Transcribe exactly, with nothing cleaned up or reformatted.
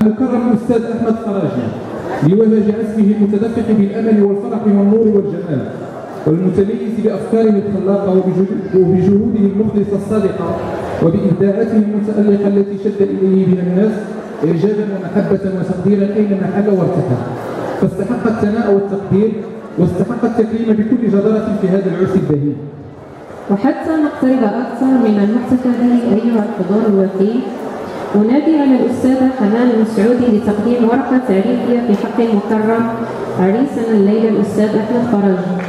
المكرم الأستاذ أحمد فراجي لوهج اسمه المتدفق بالأمل والفرح والنور والجمال، والمتميز بأفكاره الخلاقة وبجهوده المخلصة الصادقة وبإبداعاته المتألقة التي شد إليه بها الناس إعجابا ومحبة وتقديرا أينما حل وارتحل، فاستحق الثناء والتقدير واستحق التكريم بكل جدارة في هذا العرس البهيج. وحتى نقترب أكثر من المحتفى به أيها الحضور الوفي، أنادي على الأستاذة حنان المسعودي لتقديم ورقة تعريفية في حق المكرم عريسنا الليلة الأستاذ أحمد فراجي.